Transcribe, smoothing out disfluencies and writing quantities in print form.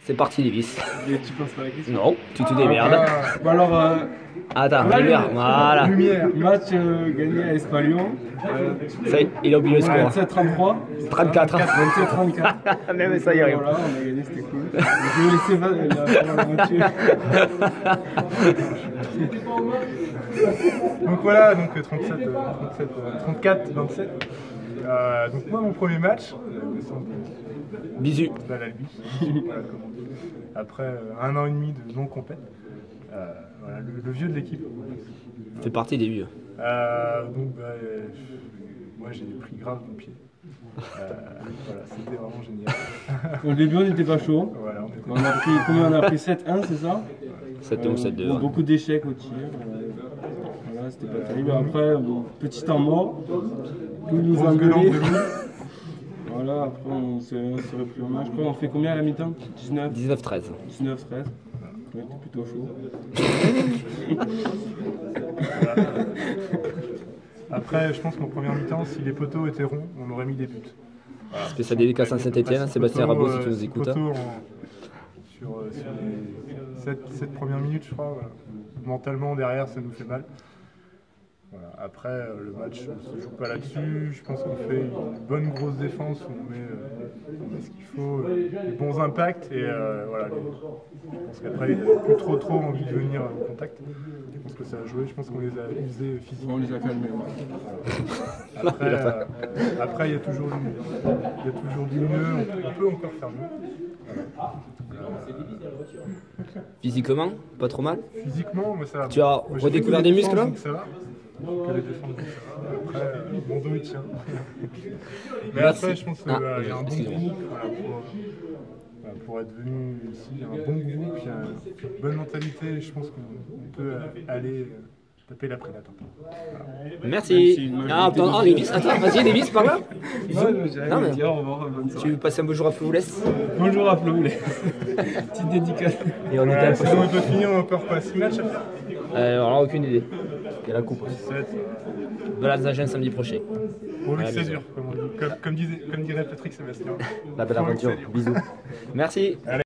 C'est parti, Lévis. Et tu penses pas à la question? Non, tu te démerdes. Bon alors, Attends, lumière, voilà. Lumière. Match gagné à Espalion. Ça y est, il a oublié le score. 27-33. 34. 27-34. Même ça y arrive. Voilà, on a gagné, c'était cool. Je vais laisser la moitié. Donc voilà, donc 34-27. Donc moi mon premier match, Bisous. à l'Albi, voilà, comme on dit. Après un an et demi de non-compète, voilà, le vieux de l'équipe. Fait partie des vieux. Donc moi j'ai pris grave mon pied. Voilà, c'était vraiment génial. Au début on n'était pas chaud. Voilà, On a pris, combien on a pris 7-1, c'est ça? 7-1 ou 7-2. Beaucoup d'échecs au tir. Voilà, c'était pas terrible. Après, petit temps mort. Tout nous a engueulé. Voilà, après on s'est repris en main. Je crois on fait combien à la mi-temps? 19? 19-13. 19-13. Ouais, t'es plutôt chaud. Après, je pense qu'en première mi-temps, si les poteaux étaient ronds, on aurait mis des buts. Voilà. Spécial dédicace à Saint-Etienne, Sébastien Rabot si tu nous écoutes. Sur les 7 premières minutes, je crois. Voilà. Mentalement, derrière, ça nous fait mal. Voilà. Après, le match ne se joue pas là-dessus. Je pense qu'on fait une bonne grosse défense où on met ce qu'il faut, des bons impacts. Et voilà, je pense qu'après, il n'y a plus trop envie de venir au contact. Je pense que ça a joué. Je pense qu'on les a usés physiquement. On les a calmés. Après, il y a toujours du mieux. On peut encore faire mieux. Physiquement, pas trop mal. Physiquement, moi ça va. Tu as redécouvert des muscles là? Ça va. Que les défenses, ça va. Après, mon dos il tient. Mais Merci. après, je pense qu'il y a un bon groupe pour être venu ici. Il y a un bon groupe, il y a une bonne mentalité. Je pense qu'on peut aller taper la prédate un peu. Voilà. Merci. Ah, attends, Lévis, attends, vas-y, Lévis, par là. Non, mais dire au revoir, bonne soirée. Tu veux passer un bonjour à Floulès? Bonjour à Flo, petite dédicace. Et on était à Sinon, on peut finir encore quoi, 6 matchs à faire? Alors là, aucune idée. Il y a la coupe aussi. 7. Valence-Agen samedi prochain. Pourvu que c'est dur, comme dirait Patrick Sébastien. La belle aventure. Bisous. Merci. Allez.